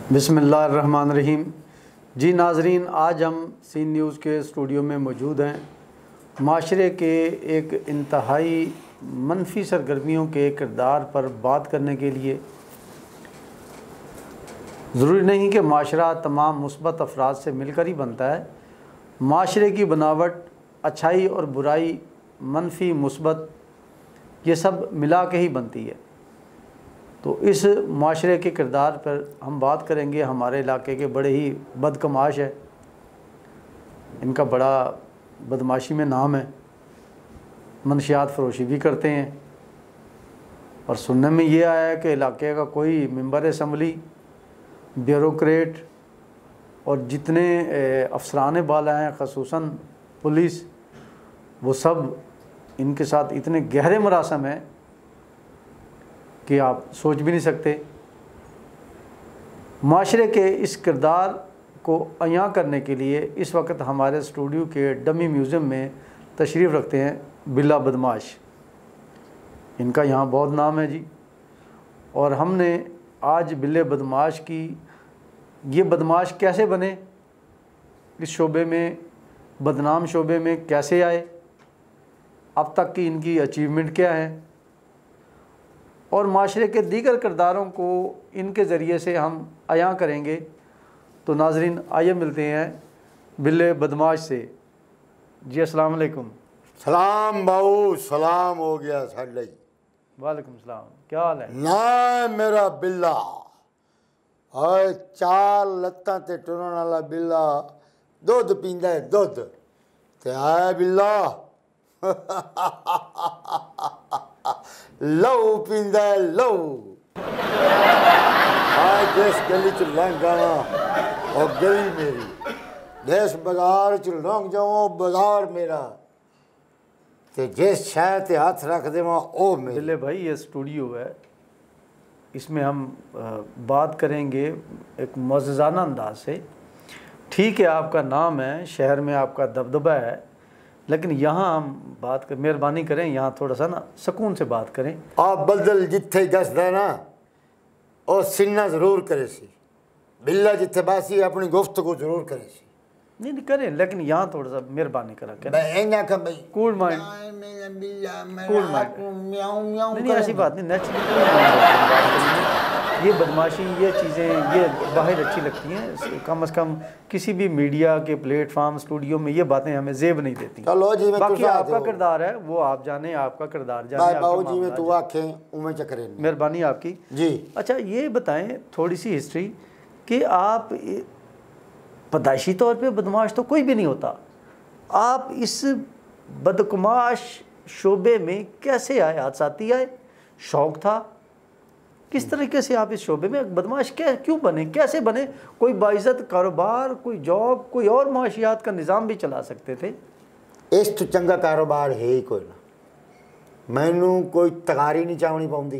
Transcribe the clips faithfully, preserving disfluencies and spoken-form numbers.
बिस्मिल्लाहिर्रहमानिर्रहीम। जी नाज़रीन, आज हम सीन न्यूज़ के स्टूडियो में मौजूद हैं। माशरे के एक इंतहाई मनफी सरगर्मियों के किरदार पर बात करने के लिए। ज़रूरी नहीं कि माशरा तमाम मुस्बत अफराद से मिलकर ही बनता है। माशरे की बनावट, अच्छाई और बुराई, मनफी मुस्बत, ये सब मिला के ही बनती है। तो इस माशरे के किरदार पर हम बात करेंगे। हमारे इलाके के बड़े ही बदकमाश है, इनका बड़ा बदमाशी में नाम है, मनशियात फरोशी भी करते हैं। और सुनने में ये आया है कि इलाके का कोई मेंबर असम्बली, ब्यूरोक्रेट और जितने अफसरान बाला हैं, ख़ुसूसन पुलिस, वो सब इनके साथ इतने गहरे मरासम हैं कि आप सोच भी नहीं सकते। माशरे के इस किरदार को अयां करने के लिए इस वक्त हमारे स्टूडियो के डमी म्यूज़ियम में तशरीफ़ रखते हैं बिल्ला बदमाश। इनका यहाँ बहुत नाम है जी। और हमने आज बिल्ले बदमाश की, ये बदमाश कैसे बने, इस शोबे में, बदनाम शोबे में कैसे आए, अब तक की इनकी अचीवमेंट क्या है, और माशरे के दीगर किरदारों को इनके ज़रिए से हम अयां करेंगे। तो नाज़रीन, आइए मिलते हैं बिल्ले बदमाश से। जी अस्सलाम वालेकुम। सलाम बाऊ, सलाम हो गया साढ़े। वालेकुम सलाम, क्या हाल है? ना मेरा बिल्ला और चार लत्तां ते टुरन वाला बिल्ला दुध पींदा है, दुध ते आया बिल्ला लहू पींदा है, लहू। आज जिस गली च लंघ जावा और गली मेरी, जिस बाजार च लंघ जावा बाजार मेरा, ते जिस शहर ते हाथ रख देवा ओ मेरी। बिल्ले भाई, ये स्टूडियो है, इसमें हम बात करेंगे एक मज़ेदाना अंदाज से। ठीक है, आपका नाम है, शहर में आपका दबदबा है, लेकिन यहाँ हम बात कर, मेहरबानी करें, यहाँ थोड़ा सा ना सुकून से बात करें। आप बदल जिथे दसदा ना और सिन्ना जरूर करे सी, बिल्ला जिथे बासी अपनी गुफ्तगू जरूर करे सी। नहीं नहीं करें, लेकिन यहाँ थोड़ा सा मेहरबानी करा करें। कूल माइंड, कूल माइंड, नहीं नहीं ऐसी बात नहीं, नेचुरल। ये बदमाशी, ये चीज़ें, ये बाहर अच्छी लगती हैं, कम से कम किसी भी मीडिया के प्लेटफार्म, स्टूडियो में ये बातें हमें जेब नहीं देती। चलो जी, मैं बाकी आपका किरदार है वो आप जाने, आपका किरदार जाने। बाबू जी में तू आखें उमें चक्रे, मेहरबानी आपकी जी। अच्छा, ये बताएं थोड़ी सी हिस्ट्री कि आप पैदाइशी तौर पे बदमाश तो कोई भी नहीं होता, आप इस बदकमाश शोबे में कैसे आए? हादसाती आए, शौक़ था, किस तरीके से आप इस शोबे में बदमाश क्या क्यों बने, कैसे बने? कोई बाइज़्ज़त कारोबार, कोई जॉब, कोई और माशियात का निज़ाम भी चला सकते थे। इस तो चंगा कारोबार है ही कोई ना, मैनू कोई तगारी नहीं चावनी पाउंदी,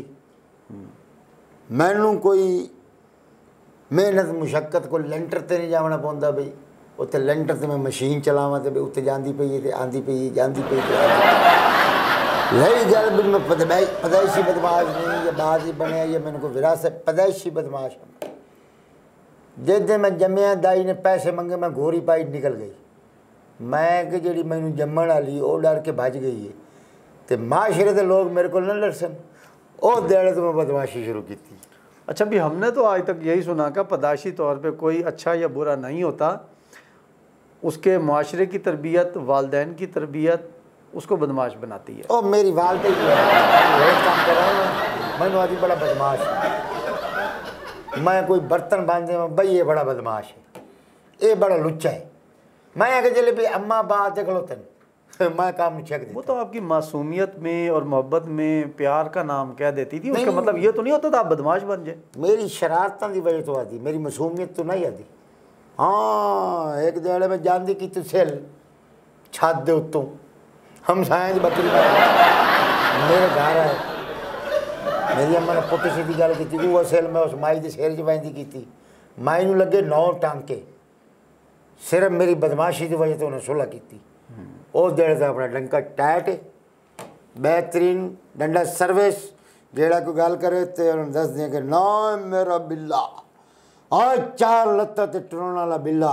मैनू कोई मेहनत मुशक्कत को लेंटर ते नहीं जाना पाउंदा। बई उत्ते लेंटर ते मैं मशीन चलावां ते बई उत्ते जांदी पई है ते आंदी पई है, जांदी पई रही गल भी मैं पदमाई पैदाइशी बदमाश नहीं, ये बाद ही बनया, ये मैंने को विरासत पैदाइशी बदमाश। जिस दिन मैं जम्मिया दाई ने पैसे मंगे, मैं घोरी पाई निकल गई। मैं कि जी मैनू जम्मण वाली वो डर के भज गई है, तो माशरे के लोग मेरे को न लड़सन, और देड़े तो मैं बदमाशी शुरू की थी। अच्छा, भी हमने तो आज तक यही सुना कि पैदाइशी तौर पर कोई अच्छा या बुरा नहीं होता, उसके माशरे की तरबियत, वालदैन की तरबियत उसको बदमाश बनाती है। ओ मेरी वालदे काम कर रहा हूँ, मैंने आज बड़ा बदमाश है, मैं कोई बर्तन बांधे में भाई ये बड़ा बदमाश है, ये बड़ा लुच्चा है। मैं आगे चले भाई अम्मा बात देख लो तेन मैं काम नहीं छक। वो तो आपकी मासूमियत में और मोहब्बत में प्यार का नाम कह देती थी, उसका मतलब ये तो नहीं होता था आप बदमाश बन जाए। मेरी शरारतों की वजह तो आती, मेरी मासूमियत तो नहीं आती। हाँ, एक दिहाड़े में जानती कि तू सेल छत दे उत्तों हम साइंस बकरी मेरे घर आए, मेरी अम्मा ने पुट्टी सीधी गल की, वो सेल मैं उस माई के सिर च बहती की, माई नूं लगे नौ टांके, सिर्फ मेरी बदमाशी की वजह तो उन्हें सुलह की। उस देर से अपना डंका टाइट, बेहतरीन डंडा सर्विस, जेड़ा कोई गल करे तो उन्होंने दस दें कि ना मेरा बिल्ला आ चार लत्ता ते टुरन वाला बिल्ला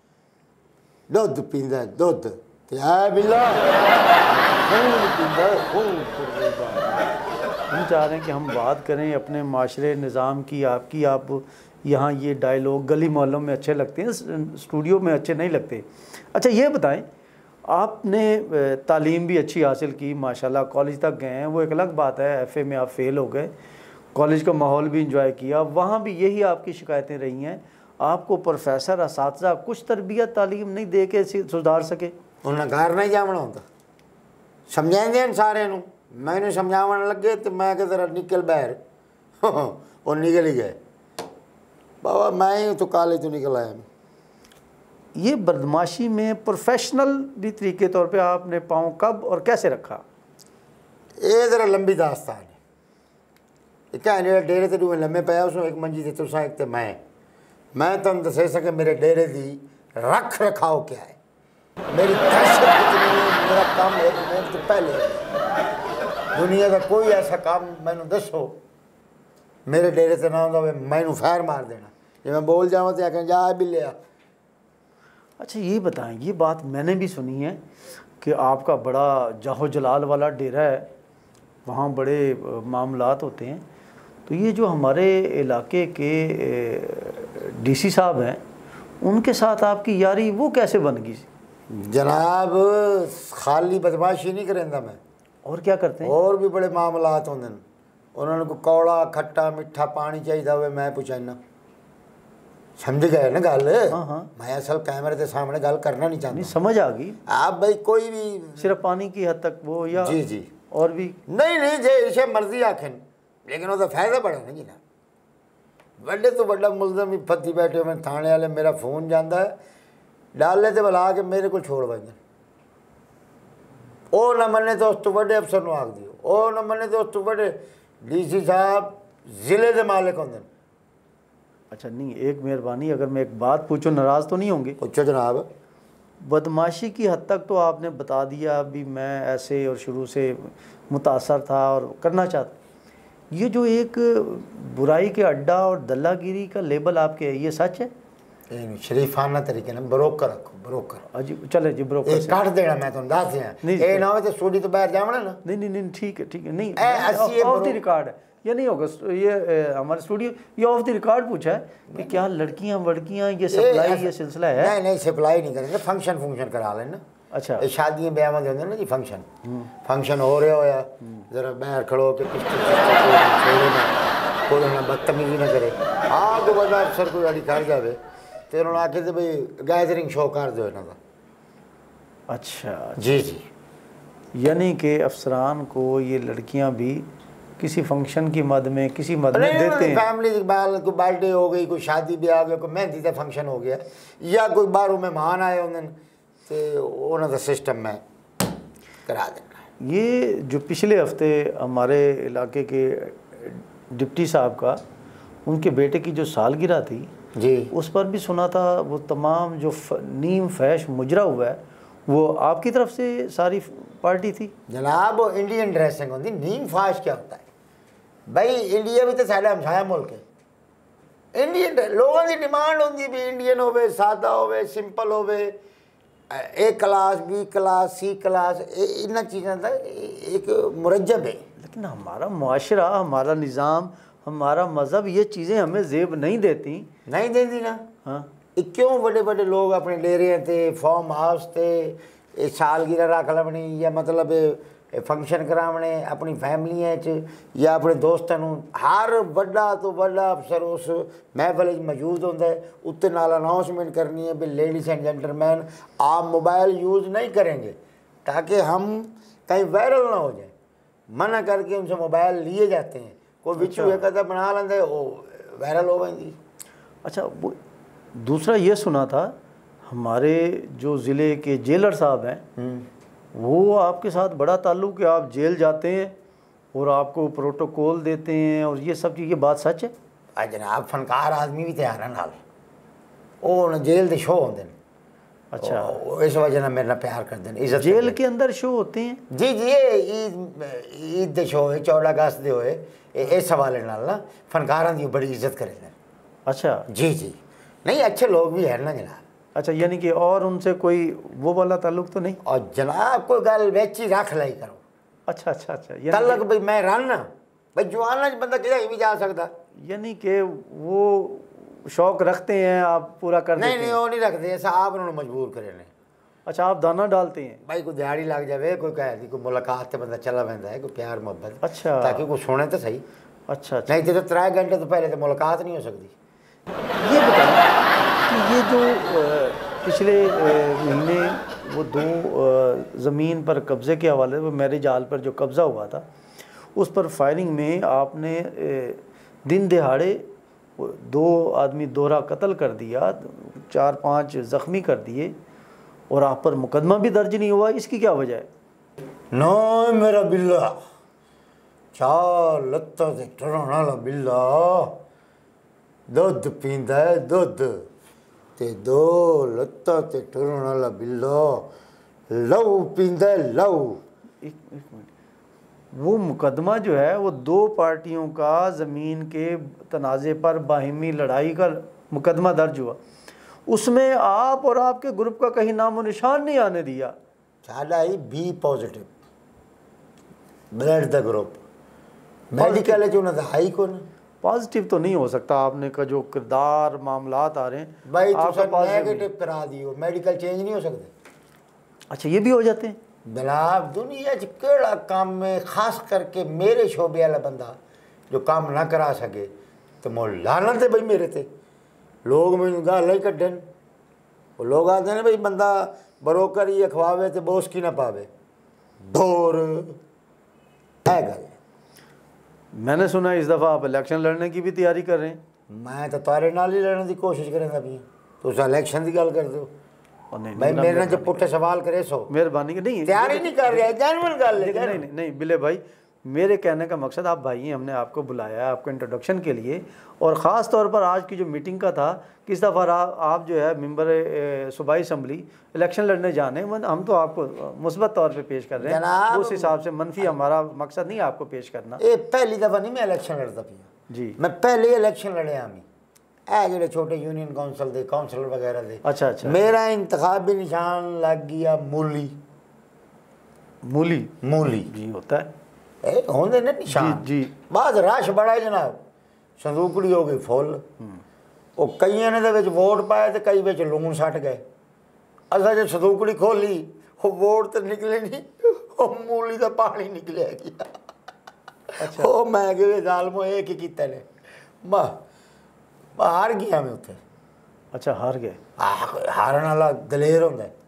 दुध पींदा दुध ते आ बिल्ला खून पींदा खून। हम चाह रहे हैं कि हम बात करें अपने माशरे निज़ाम की। आपकी आप यहाँ ये डायलॉग गली मोहल्लों में अच्छे लगते हैं, स्टूडियो में अच्छे नहीं लगते। अच्छा ये बताएं, आपने तालीम भी अच्छी हासिल की माशाल्लाह, कॉलेज तक गए हैं, वो एक अलग बात है। एफ़ए में आप फेल हो गए, कॉलेज का माहौल भी इंजॉय किया, वहाँ भी यही आपकी शिकायतें रही हैं, आपको प्रोफेसर असातिज़ा कुछ तरबियत तालीम नहीं दे के सुधार सके? उन्हें घर नहीं जावना होता, समझाते सारे नूं, मैंने समझावन लगे तो मैं कि जरा निकल बाहर और निकल ही गए बाबा, मैं ही तो कॉलेज तो निकल आया। ये बदमाशी में प्रोफेशनल भी तरीके तौर पे आपने पाँव कब और कैसे रखा? ये जरा लंबी दास्तान है। एक है डेरे ते डूए लम्बे पाया, उसमें एक मंजी थे तुसा एक ते मैं मैं तुम दस सके मेरे डेरे की रख रखाव क्या है, मेरी दहशत कितनी है, मेरा काम है मैं तो पहले दुनिया का कोई ऐसा काम मैनू दसो मेरे डेरे से ना होता मैनू फैर मार देना, जो मैं बोल जाऊँ तो आखें जा भी लिया। अच्छा ये बताएं, ये बात मैंने भी सुनी है कि आपका बड़ा जाहो जलाल वाला डेरा है, वहाँ बड़े मामलात होते हैं, तो ये जो हमारे इलाके के डीसी साहब हैं उनके साथ आपकी यारी वो कैसे बन गई? जनाब खाली बदमाशी नहीं करेंदा मैं, और क्या करते हैं? और भी बड़े मामलात होंगे, उन्होंने को कौड़ा खट्टा मिठा पानी चाहिए हुए मैं पुछाना, समझ गए ना गल? हाँ हाँ, मैं असल कैमरे के सामने गल करना नहीं चाहता। नहीं समझ आ गई आप भाई, कोई भी सिर्फ पानी की हद तक वो या जी जी और भी नहीं नहीं जे इसे मर्जी आखें, लेकिन वो फायदा बड़ा ना जी ना, बड़े तो बड़ा मुलजम ही फती बैठे मैं थाने वाले, मेरा फोन जाता है डाले तो बुला के मेरे को छोड़ बजन, ओ न मने तो उस तो बड़े अफसर को आख दियो, ओ न मने तो उस तो बड़े डीसी साहब जिले के मालिक होंगे। अच्छा नहीं, एक मेहरबानी, अगर मैं एक बात पूछूं नाराज़ तो नहीं होंगे? पूछो जनाब। बदमाशी की हद तक तो आपने बता दिया, अभी मैं ऐसे और शुरू से मुतासर था और करना चाहता, ये जो एक बुराई के अड्डा और दल्लागिरी का लेबल आपके है, ये सच है? शरीफाना तरीके ना ब्रोकर रखो, ब्रोकर। जी चले जी, ब्रोकर काट देना मैं तुम दस दिया ए ना हो तो स्टूडियो तो बाहर जावना ना। नहीं नहीं नहीं ठीक है ठीक है, नहीं ऑफ द रिकॉर्ड है, ये नहीं होगा, ये हमारे स्टूडियो ये ऑफ द रिकॉर्ड पूछा है कि क्या लड़कियां वड़कियां ये सप्लाई ये सिलसिला है? नहीं नहीं सप्लाई नहीं करेंगे, फंक्शन फंक्शन करा लेना। अच्छा शादियां ब्याह में होंगे ना जी, फंक्शन फंक्शन हो रहा होया जरा बाहर खड़ो के कोई ना बदतमीजी ना करे, हाँ तो बड़ा अफसर कोई गाड़ी कर जाए तो उन्होंने आके तो भाई गैदरिंग शो कर दो इन्हों का। अच्छा जी जी, यानी कि अफसरान को ये लड़कियां भी किसी फंक्शन की मद में किसी मद में देते हैं? फैमिली बाल कोई बर्थडे हो गई, कोई शादी ब्याह हो गया, कोई मेहंदी का फंक्शन हो गया, या कोई बाहरों मेहमान आए होंगे तो उन्होंने सिस्टम में करा देना। ये जो पिछले हफ्ते हमारे इलाके के डिप्टी साहब का उनके बेटे की जो सालगिरह थी जी, उस पर भी सुना था वो तमाम जो नीम फैश मुजरा हुआ है वो आपकी तरफ से सारी पार्टी थी? जनाब वो इंडियन ड्रेसिंग होती, नीम फैश क्या होता है भाई? इंडिया भी तो साढ़े हमसाया मुल्क है, इंडियन लोगों की डिमांड होती भी इंडियन होवे, सादा होवे, सिंपल होवे, A class B class C class, इन चीज़ों का एक मुरज्जब है। लेकिन हमारा मुआशरा, हमारा निज़ाम, हमारा मज़हब ये चीज़ें हमें जेब नहीं देती। नहीं देती ना? हाँ, क्यों बड़े बड़े लोग अपने डेरे थे, फार्म हाउस थे, सालगिरह रख लवनी या मतलब फंक्शन करावने अपनी फैमिलियां च या अपने दोस्तों, हर बड़ा तो बड़ा अफसर उस महफल मौजूद होता है, उत्ते नाल अनाउंसमेंट करनी है भी लेडीज़ एंड जेंटलमैन आप मोबाइल यूज़ नहीं करेंगे ताकि हम कहीं वायरल ना हो जाए, मना करके उनसे मोबाइल लिए जाते हैं, कोई बिचू एक अदा बना लेंगे वो वायरल हो गई। अच्छा वो दूसरा ये सुना था हमारे जो ज़िले के जेलर साहब हैं वो आपके साथ बड़ा ताल्लुक़ है, आप जेल जाते हैं और आपको प्रोटोकॉल देते हैं और ये सब चीज़, ये बात सच है? आज जनाब फनकार आदमी भी तैयार है नाल, वो जेल के शो होते हैं। अच्छा, इस वजह से मेरे प्यार करते हैं, इज्जत जेल के अंदर शो होते हैं? जी जी, ये ईद ईद के शो है, चौदह अगस्त के होए, इस हवाले नाल ना फनकारां दी बड़ी इज्जत करें। अच्छा जी जी, नहीं अच्छे लोग भी हैं ना जनाब। अच्छा, यानी कि और उनसे कोई वो वाला ताल्लुक तो नहीं? और जनाब कोई गल बेची रख लाई करो। अच्छा अच्छा अच्छा, तलक भाई मैं रन भाई जवाना बंदा कहीं भी जा सकता, यानी कि वो शौक रखते हैं, आप पूरा कर नहीं देते नहीं हैं? वो नहीं रखते, ऐसा आप उन्होंने मजबूर करे ने। अच्छा, आप दाना डालते हैं? भाई कोई दिहाड़ी लग जाए, कोई कह दी कोई मुलाकात से बंदा चला पैंदा है, कोई प्यार मोहब्बत, अच्छा, ताकि कोई सुने तो सही। अच्छा अच्छा, नहीं तो त्रै घंटे तो पहले तो मुलाकात नहीं हो सकती। ये बताएं कि ये जो अ, पिछले अ, महीने वो दो ज़मीन पर कब्ज़े के हवाले वो मैरिज हाल पर जो कब्ज़ा हुआ था, उस पर फायरिंग में आपने दिन दिहाड़े दो आदमी दोहरा कत्ल कर दिया, चार पांच ज़ख्मी कर दिए, और आप पर मुकदमा भी दर्ज नहीं हुआ, इसकी क्या वजह है? ना मेरा बिल्ला चार लत्ता से टरन वाला बिल्ला दुध पींदा है, दुध ते दो लत्ता ते टरन वाला बिल्ला लहू पींदा है, लहू। एक एक मिनट, वो मुकदमा जो है वो दो पार्टियों का ज़मीन के तनाज़े पर बाहिमी लड़ाई का मुकदमा दर्ज हुआ, उसमें आप और आपके ग्रुप का कहीं नामो निशान नहीं आने दिया। साडा ही बी पॉजिटिव ब्लड द ग्रुप मेडिकल है जो ना हाई को ना पॉजिटिव तो नहीं हो सकता, आपने का जो किरदार मामलात आ रहे हैं भाई आपका तुम नेगेटिव करा दियो, मेडिकल चेंज नहीं हो सकते। अच्छा, ये भी हो जाते हैं? जनाब दुनिया च केड़ा काम में खास करके मेरे शोबे वाला बंदा जो काम ना करा सके तो मोल लानत है भाई मेरे ते। लोग मैंने गल ही कड्डन, वो लोग आते हैं भाई बंदा बरोकर ही खवावे तो बोस की ना पावे ढोर है गल। मैंने सुना इस दफ़ा आप इलेक्शन लड़ने की भी तैयारी कर रहे हैं? मैं तो तारे नाल ही लड़ने की कोशिश करेंगे भी, तो उस इलेक्शन की गल कर दो भाई, मेरे जो पुट्ठे सवाल करे सो मेहरबानी की नहीं, तैयारी नहीं कर रहा है, जेन्युइन गल है। नहीं नहीं नहीं बिले भाई, मेरे कहने का मकसद, आप भाई हैं, हमने आपको बुलाया है आपको इंट्रोडक्शन के लिए, और ख़ास तौर पर आज की जो मीटिंग का था कि इस दफ़ा आप जो है मेंबर सूबाई असम्बली इलेक्शन लड़ने जाने, हम तो आपको मुस्बत तौर पे पेश कर रहे हैं, उस हिसाब से मनफी हमारा मकसद नहीं आपको पेश करना। ये पहली दफ़ा नहीं मैं इलेक्शन लड़ता पिया जी, मैं पहले इलेक्शन लड़े हमी ए जो छोटे यूनियन काउंसिल दे काउंसलर वगैरह दे। अच्छा अच्छा, मेरा इंतखाबी निशान लग गया मूली। मूली मूली जी होता है ए होंदे ने निशान जी जी। बाद रश बड़ा है जनाब, संदूकड़ी हो गई फुल, वो कईयां ने दे विच वोट पाए तो कई विच लून सट गए। असा जो संदूकड़ी खोली वो वोट तो निकले नहीं, वो मूली का पानी निकलिया गया। अच्छा, वो मैं गए जालमो एक ही कीते ने मैं हार गया मैं उत्थे। अच्छा, हार गए? हारन वाला दलेर होंदा है,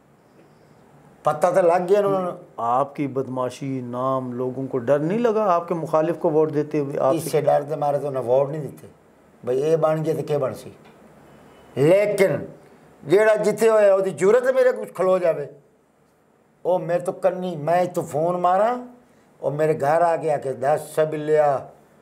पता तो लग गया उन्होंने। आपकी बदमाशी नाम लोगों को डर नहीं लगा आपके मुखालिफ को वोट देते हुए? आप इससे डरते मारे तो उन्हें वोट नहीं देते भाई, ये बन गया तो क्या बन सी। लेकिन जेड़ा जिते होया उसकी जरूरत है मेरे कुछ खलो जावे, वो मेरे तो करनी, मैं तो फोन मारा और मेरे घर आके आके दस सब लिया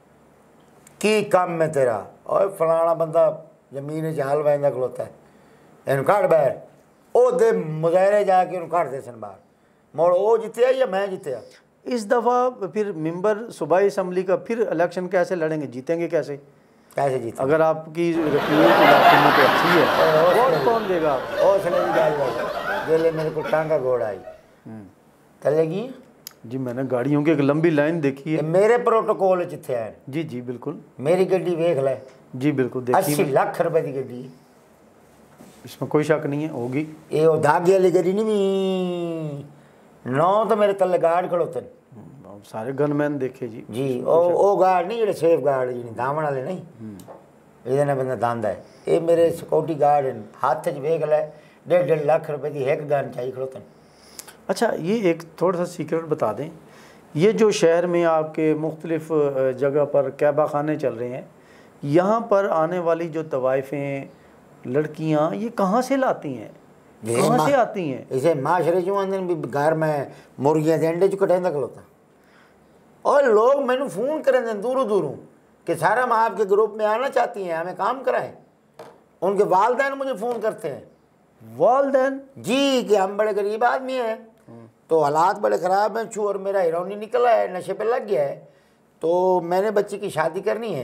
की काम में तेरा, और फलाना बंदा जमीन च हल वैंदा खलोता है इन कड़ बैर ओ दे मुजाहरे जाके उन कड़ दे सन बाहर, मोड़ ओ जितया या मैं जितया। इस दफ़ा फिर मेंबर सूबाई असम्बली का फिर इलेक्शन कैसे लड़ेंगे, जीतेंगे कैसे? कैसे जीते अगर आपकी रफीक इलाके में तो अच्छी है, वोट कौन देगा? हौसले की गल है, जेले मेरे को टांगा घोड़ आई चलेगी जी, मैंने गाड़ियों की एक लंबी लाइन देखी है। मेरे प्रोटोकॉल जिथे है जी जी बिल्कुल, मेरी गड्डी देख ले जी बिल्कुल देखी, अस्सी लाख रुपए की गड्डी, इसमें कोई शक नहीं है, होगी। ये वो धागे वाली गड्डी नहीं भी, नौ तो मेरे तले गार्ड खड़ोते सारे गनमैन देखे जी जी। ओ ओ गार्ड नहीं जेडे सेफ गार्ड जी दामन वाले नहीं, ये ना बंदा दांदा है, ये मेरे सिक्योरिटी गार्ड हैं, हाथ च वेख ले डेढ़ डेढ़ लाख रुपए की एक गन चाहिए खड़ोते। अच्छा, ये एक थोड़ा सा सीक्रेट बता दें, ये जो शहर में आपके मुख्तलिफ जगह पर कैबा खाने चल रहे हैं, यहाँ पर आने वाली जो तवाइफ़ें लड़कियाँ ये कहाँ से लाती हैं, कहाँ से आती हैं? इसे माशरे जो आंदे भी घर में मुर्गियाँ के अंडे च कटेंदा खलोता, और लोग मैंने फ़ोन करें दूरों दूरों कि सारा हम आपके ग्रुप में आना चाहती हैं, हमें काम कराएं। उनके वालदैन मुझे फ़ोन करते हैं, वालदैन जी, कि हम बड़े गरीब आदमी हैं तो हालात बड़े ख़राब हैं, छू और मेरा हिरौनी निकला है, नशे पे लग गया है, तो मैंने बच्ची की शादी करनी है,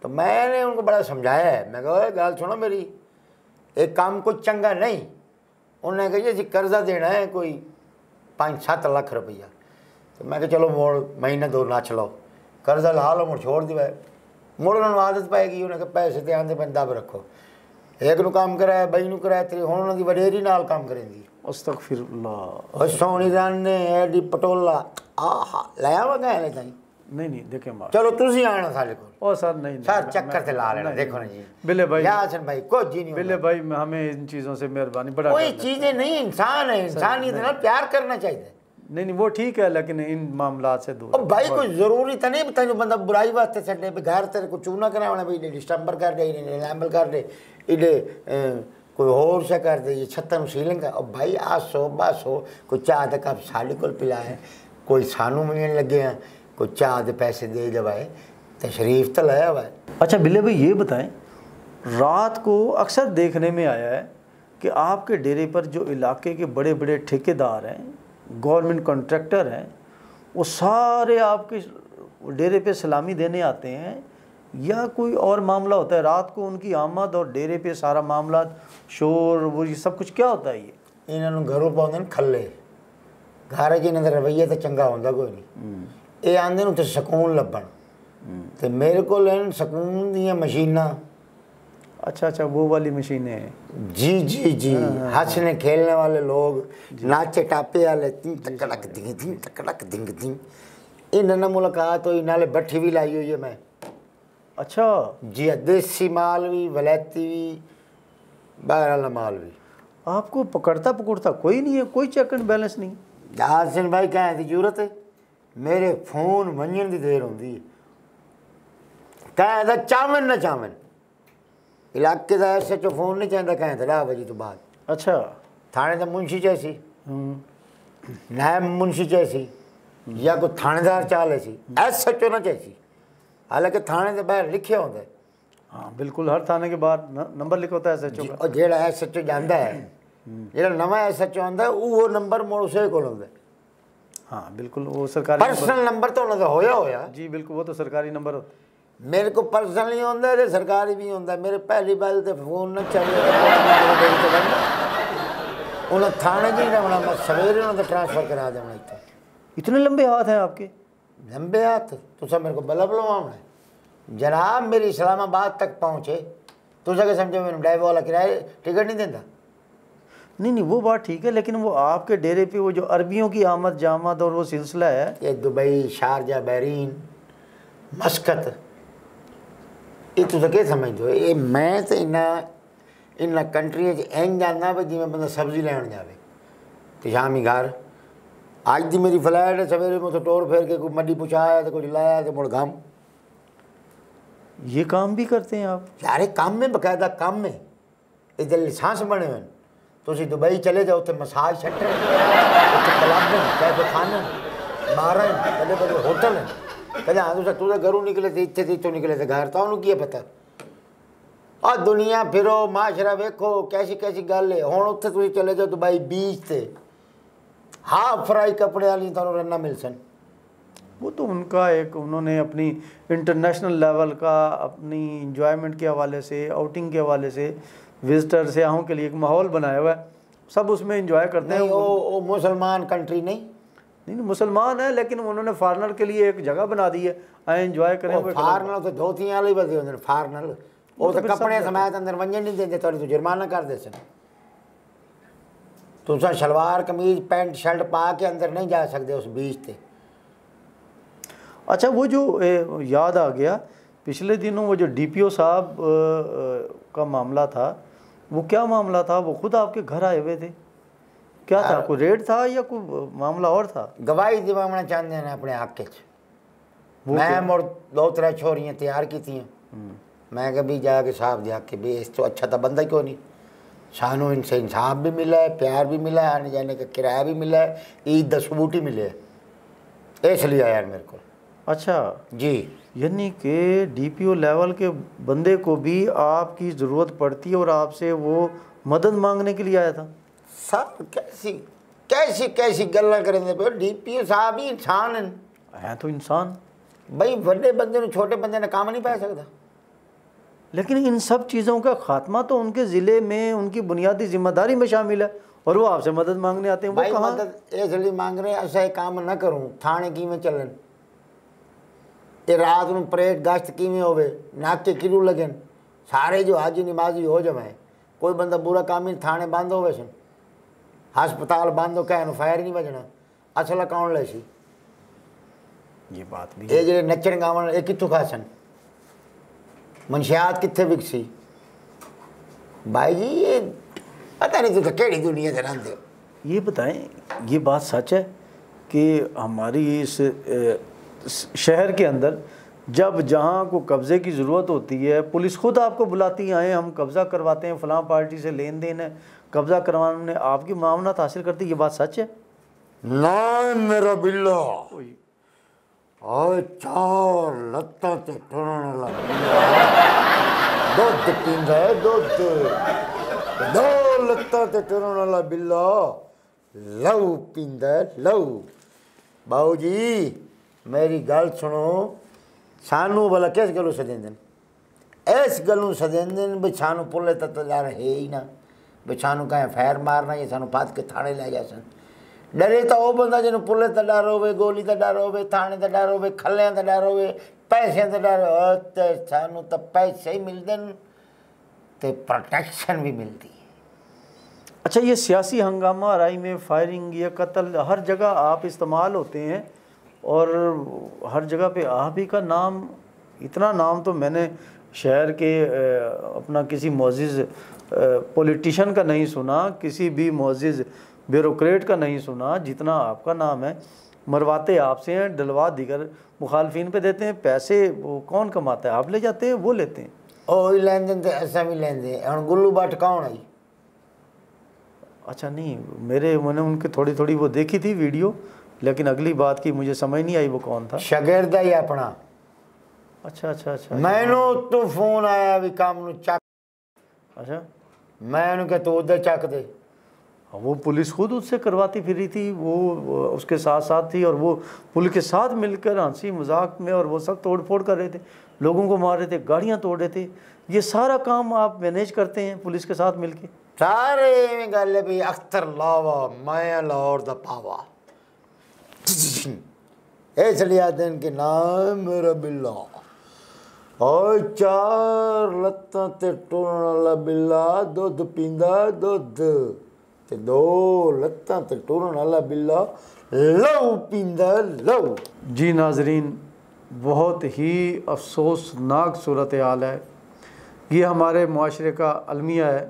तो मैंने उनको बड़ा समझाया है, मैं कहा गल सुनो मेरी, एक काम कुछ चंगा नहीं। उन्होंने कहा जी कर्जा देना है कोई पाँच सत्त लाख रुपया। तो मैं कहा चलो मोड़ महीना दो ना चलाओ, कर्जा ला लो, मुड़ छोड़ दिया। मुड़ उन्होंने आदत पाएगी, उन्हें कहा पैसे तो आंदे पैन दब रखो, एक नू काम कराया बई नू कराया, तेरी हुण उन्होंने वडेरी नाल काम करेंगी। अस्तगफिरुल्लाह। सोहनी रन ने एडी पटोला आहा लाया वा गए ताई नहीं नहीं देखे मार चलो तुसी आना साले को ओ सर नहीं सर चक्कर से ला लेना। देखो ना जी बिल्ले भाई, यासन भाई कुछ जी नहीं, बिल्ले भाई हमें इन चीज़ों से मेहरबानी बड़ा कोई चीज़ें नहीं, इंसान है, इंसानियत नाल प्यार करना चाहिए। नहीं नहीं वो ठीक है, लेकिन इन मामला से दूर। अब भाई कोई जरूरी तो नहीं बता जो बंदा बुराई वास्ते छड़े भी घर तेरे को चूना करावना भाई डिस्टम्बर कर दे, इन्हें लैम्बल कर दे, इन्हें कोई होर से कर दे, ये छत्तन सीलिंग का। अब भाई आसो बासो कोई चाह का कप साड़ी को पिलाए, कोई सानू मिलने लगे हैं, कोई चाह के पैसे दे जवाए, तशरीफ तो लाया हुआ है। अच्छा बिल्ले भाई ये बताएं, रात को अक्सर देखने में आया है कि आपके डेरे पर जो इलाके के बड़े बड़े ठेकेदार हैं, गवर्नमेंट कॉन्ट्रैक्टर हैं, वो सारे आपके डेरे पे सलामी देने आते हैं, या कोई और मामला होता है? रात को उनकी आमद और डेरे पे सारा मामला शोर वो ये सब कुछ क्या होता है? ये इन्होंने घरों पाते खले घर के इन्होंने रवैया तो चंगा होता कोई नहीं, ये आते उत्थे सकून लभन, तो मेरे को सकून दियाँ मशीना। अच्छा अच्छा वो वाली मशीनें। जी जी जी हंसने खेलने वाले लोग, नाचे टापे वाले, तीन तकड़क दिंग दिंग तकड़क दिंग दिंग, इन्होंने मुलाकात हुई, नाले भट्ठी भी लाई हुई है मैं। अच्छा जी देसी माल भी, वलैती भी, बाहर वाला माल भी। आपको पकड़ता पकड़ता कोई नहीं है, कोई चेक एंड बैलेंस नहीं? यासिन भाई कहने की जरूरत है, मेरे फोन मंजन की देर होती है, कहता चावन ना चावन, इलाके का एस एच ओ फोन नहीं चाहता कहता दस बजे तो बाद। अच्छा थाने का मुंशी चाहिए, नायब मुंशी चाहिए, या कोई थानेदार चाले सी, एस एच ओ ना चाहिए। हालांकि थाने के बाहर लिखे होता है। हाँ बिल्कुल, हर थाने के बाहर नंबर लिखा होता है एस एच ओ का। और जेड़ा एस एच ओ जाता है, जेड़ा नवा एस एच ओ आता है वो नंबर मोड़ उसे को होता है। हाँ बिल्कुल वो सरकारी पर्सनल नंबर तो उन्होंने होया होया। जी बिल्कुल, वो तो सरकारी नंबर होता है। मेरे को पर्सनल नहीं होता है, सरकारी भी होता है। मेरे पहली बार तो फोन न चाहिए, उन्हें थाने जी रहना, मैं सवेरे उन्होंने ट्रांसफर करा देना। इतने इतने लंबे हाथ हैं आपके? लंबे हाथ तुसा मेरे को बल्ला बुलवाना है जनाब, मेरी इस्लामाबाद तक पहुँचे तुसा के समझो मैंने ड्राइवर वाला किराए टिकट नहीं देता। नहीं नहीं वो बात ठीक है, लेकिन वो आपके डेरे पे वो जो अरबियों की आमद जामद और वो सिलसिला है, ये दुबई, शारजा, बहरीन, मस्कत, ये तुसा क्या समझ दो? ये मैं तो इन्ना इन्ना कंट्री इंज जाना भाई जिमें बंदा सब्जी लैन जाए तो शामी घर। अज की मेरी फ्लाइट है, सवेरे में तो टोर फेर के कोई मड्डी पुछाया तो कुछ लाया तो मुड़ घम। ये काम भी करते हैं आप? सारे काम में बकायदा काम में इधर लाइसेंस बने हुए। तुम दुबई चले जाओ, उत्थे मसाज सेंटर, उत्थे क्लब हैं, कैफे खाने, बार हैं, बड़े बड़े होटल हैं। कहते हाँ तुम तू तो घरों निकले थे, इतने इतों निकले थे घर, तो उन्होंने की पता। और दुनिया फिरो, माशरा वेखो, कैसी कैसी गल है। हुण उत्थे तुसीं चले जाओ दुबई बीच से, हाफ फ्राई कपड़े वाली तुहानूं रन्ना मिल सन। वो तो उनका एक, उन्होंने अपनी इंटरनेशनल लेवल का अपनी इंजॉयमेंट के हवाले से, आउटिंग के हवाले से, विजिटर सयाहों के लिए एक माहौल बनाया हुआ है, सब उसमें इंजॉय करते हैं। वो वो मुसलमान कंट्री नहीं नहीं नहीं मुसलमान है, लेकिन उन्होंने फॉरनर के लिए एक जगह बना दी है, आए इंजॉय करें। फॉरनर तो धोतियां वाले बदे होंगे, फॉरनर वो तो कपड़े समायत अंदर वंजन नहीं देंगे, थोड़ी तो जुर्माना कर दे सन। तुसा शलवार कमीज पैंट शर्ट पा के अंदर नहीं जा सकते उस बीच से। अच्छा वो जो ए, याद आ गया, पिछले दिनों वो जो डी पी ओ साहब का मामला था, वो क्या मामला था? वो खुद आपके घर आए हुए थे, क्या था? कोई रेड था या कोई मामला और था? गवाही दिवाना चाहते हैं अपने हक च। मैं मुड़ दो त्रै छोरियां तैयार की थी, मैं कभी जाके साहब दे के भी इस तो अच्छा तो बंदा क्यों नहीं, सानू इनसे इंसाफ भी मिला है, प्यार भी मिला है, आने जाने का किराया भी मिला है, ईद द सबूत ही मिले है, इसलिए आया मेरे को। अच्छा जी, यानी कि डी पी ओ लेवल के बंदे को भी आपकी ज़रूरत पड़ती है और आपसे वो मदद मांगने के लिए आया था? सर कैसी कैसी कैसी गल्ला करेंगे पे, डी पी ओ साहब ही इंसान हैं। हैं तो इंसान भाई, बड़े बंदे ने छोटे बंदे ने काम नहीं पा सकता। लेकिन इन सब चीज़ों का खात्मा तो उनके ज़िले में उनकी बुनियादी जिम्मेदारी में शामिल है, और वो आपसे मदद मांगने आते हैं। वो भाई कहाँ मदद इसलिए मांग रहे हैं, ऐसा काम न करूँ थाने की में चलन, ये रात में परेड गश्त की में होवे, नाके किरू लगन, सारे जो हाजी नमाजी हो जाए, कोई बंदा बुरा काम ही थाने बंद होवे सन, हस्पताल बंद हो क्या फायर नहीं बजना, असल कौन ले सी? ये बात भी ये जो नचन गावन ये कितों खासन, मनशियात कितने विकसी? भाई जी ये पता नहीं तो केड़ी दुनिया से रहते हो। ये बताएं, ये बात सच है कि हमारी इस शहर के अंदर जब जहाँ को कब्ज़े की ज़रूरत होती है, पुलिस खुद आपको बुलाती है, आए हम कब्ज़ा करवाते हैं, फ़लाँ पार्टी से लेन देन है, कब्ज़ा करवाने में आपकी मामलात हासिल करती है, ये बात सच है? ना मेरा बिल्ला और चार लत्ता ते टोरने लगा, दूध पींदा है दूध, दो लत्ता ते टोरने लगा बिल्ला, लहू पींदा है लहू। बाबू जी मेरी गल सुनो, सानू भला किस गलों सदेंदन? इस गलों सदेंदन भी सानू पुले तक तो यार है ही ना, भी सानू कहें फैर मारना या सानू पात के थाने ले जा सन। डरे तो वह बंदा जिन्हों पुले तो डर हो, गोली तो डर हो, थाने तो डर हो, खलिया तो डर हो, पैसे तो डर हो, तो सानू तो पैसे ही मिलते तो प्रोटेक्शन भी मिलती है। अच्छा, ये सियासी हंगामा आराई में फायरिंग या कत्ल हर जगह आप इस्तेमाल होते हैं, और हर जगह पे आप ही का नाम, इतना नाम तो मैंने शहर के अपना किसी मोअज़्ज़िज़ पॉलिटिशियन का नहीं सुना, किसी भी मोअज़्ज़िज़ ब्यूरोक्रेट का नहीं सुना जितना आपका नाम है। मरवाते आपसे हैं, डलवा दीगर मुखालफिन पे देते हैं, पैसे वो कौन कमाता है? आप ले जाते हैं, वो लेते हैं। ओ लेन देन तो ऐसा भी लेन देन। और गुल्लू भट्ट कौन आई? अच्छा नहीं, मेरे मैंने उनकी थोड़ी थोड़ी वो देखी थी वीडियो, लेकिन अगली बात की मुझे समझ नहीं आई वो कौन था। शागिर्द ही अपना। अच्छा अच्छा अच्छा। मैनू तो फोन आया भी काम चक। अच्छा, मैं क्या तो उधर चक दे। वो पुलिस खुद उससे करवाती फिरी थी, वो उसके साथ साथ थी, और वो पुलिस के साथ मिलकर हंसी मजाक में, और वो सब तोड़ फोड़ कर रहे थे, लोगों को मार रहे थे, गाड़ियाँ तोड़ रहे थे। ये सारा काम आप मैनेज करते हैं पुलिस के साथ मिलके? सारे गल भी अख्तर लावा मैं लाहौर दा पावा इसलिए दिन के नाम मेरा बिल्ला और चार लत्तां ते टुरन वाला बिल्ला, दुध पींदा दुध ते दो लत्तां ते टुरन वाला बिल्ला, लहू पींदा लहू। जी नाजरीन, बहुत ही अफसोसनाक सूरत हाल है। ये हमारे माशरे का अलमिया है।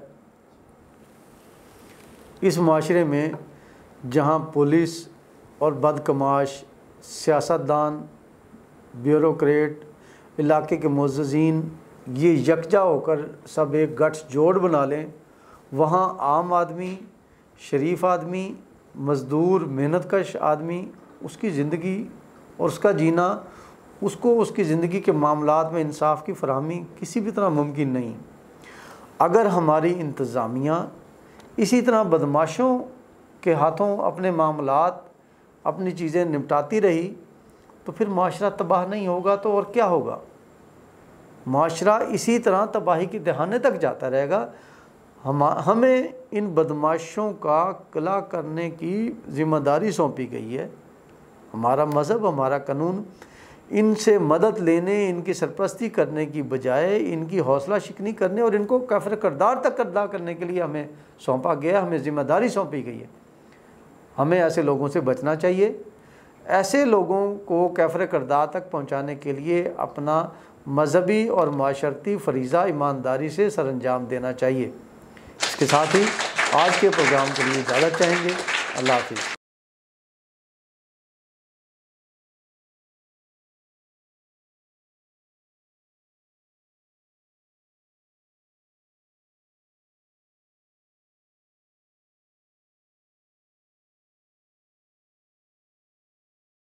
इस माशरे में जहाँ पुलिस और बदकमाश, सियासतदान, ब्यूरोक्रेट, इलाके के मुअज़्ज़िज़ीन ये यकजा होकर सब एक गठजोड़ बना लें, वहाँ आम आदमी, शरीफ आदमी, मज़दूर, मेहनतकश आदमी, उसकी ज़िंदगी और उसका जीना, उसको उसकी ज़िंदगी के मामलात में इंसाफ की फराहमी किसी भी तरह मुमकिन नहीं। अगर हमारी इंतज़ामिया इसी तरह बदमाशों के हाथों अपने मामलात, अपनी चीज़ें निपटाती रही तो फिर माशरा तबाह नहीं होगा तो और क्या होगा? माशरा इसी तरह तबाही की दहाने तक जाता रहेगा। हम हमें इन बदमाशों का कला करने की ज़िम्मेदारी सौंपी गई है। हमारा मज़हब, हमारा कानून इनसे मदद लेने, इनकी सरपरस्ती करने की बजाय इनकी हौसला शिकनी करने और इनको काफ़िर किरदार तक अदा करने के लिए हमें सौंपा गया, हमें ज़िम्मेदारी सौंपी गई है। हमें ऐसे लोगों से बचना चाहिए। ऐसे लोगों को काफ़िर किरदार तक पहुंचाने के लिए अपना मजहबी और माशरती फरीज़ा ईमानदारी से सरअंजाम देना चाहिए। इसके साथ ही आज के प्रोग्राम के लिए इजाज़त चाहेंगे। अल्लाह हाफ़िज़।